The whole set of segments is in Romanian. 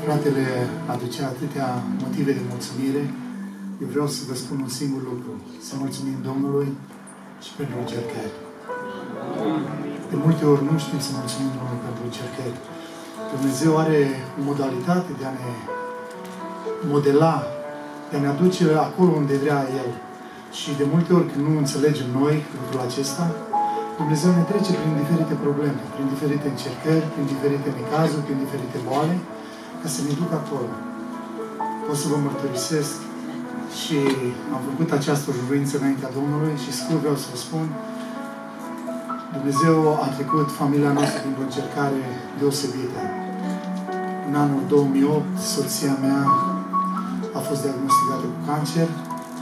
Fratele aducea atâtea motive de mulțumire. Eu vreau să vă spun un singur lucru. Să mulțumim Domnului și pentru încercări. De multe ori nu știm să mulțumim Domnului pentru încercări. Dumnezeu are o modalitate de a ne modela, de a ne aduce acolo unde vrea El. Și de multe ori când nu înțelegem noi lucrul acesta, Dumnezeu ne trece prin diferite probleme, prin diferite încercări, prin diferite necazuri, prin diferite boale, ca să ne ducă acolo. Pot să vă mărturisesc și am făcut această rugăciune înaintea Domnului și scurt vreau să vă spun, Dumnezeu a trecut familia noastră printr-o încercare deosebită. În anul 2008, soția mea a fost diagnosticată cu cancer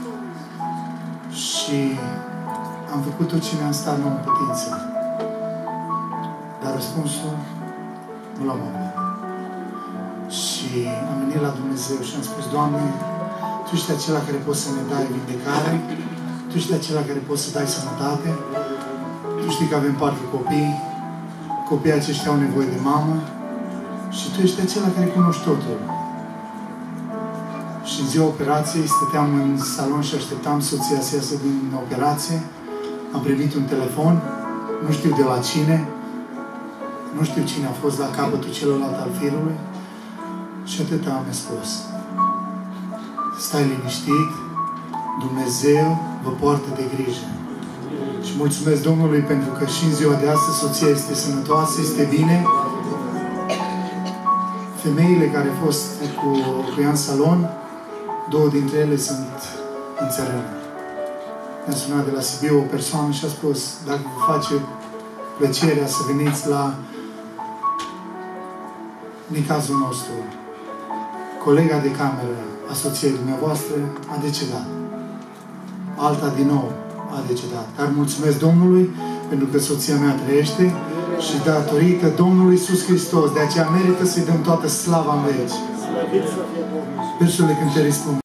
și am făcut tot ce mi-a stat în putință. Dar răspunsul nu l-am avut. Și am venit la Dumnezeu și am spus, Doamne, Tu ești acela care poți să ne dai vindecare, Tu ești acela care poți să dai sănătate, Tu știi că avem 4 copii, copiii aceștia au nevoie de mamă și Tu ești acela care cunoști totul. Și în ziua operației stăteam în salon și așteptam soția să iasă din operație. Am primit un telefon, nu știu de la cine, nu știu cine a fost la capătul celălalt al firului și atâta am spus. Stai liniștit, Dumnezeu vă poartă de grijă. Și mulțumesc Domnului pentru că și în ziua de astăzi soția este sănătoasă, este bine. Femeile care au fost cu ea în salon, 2 dintre ele sunt în țărână. Mi-a sunat de la Sibiu o persoană și a spus, dacă vă face plăcerea să veniți la necazul nostru, colega de cameră a soției dumneavoastră a decedat. Alta din nou a decedat. Dar mulțumesc Domnului pentru că soția mea trăiește și datorită Domnului Iisus Hristos. De aceea merită să-i dăm toată slava în veci. Versurile cântării spun.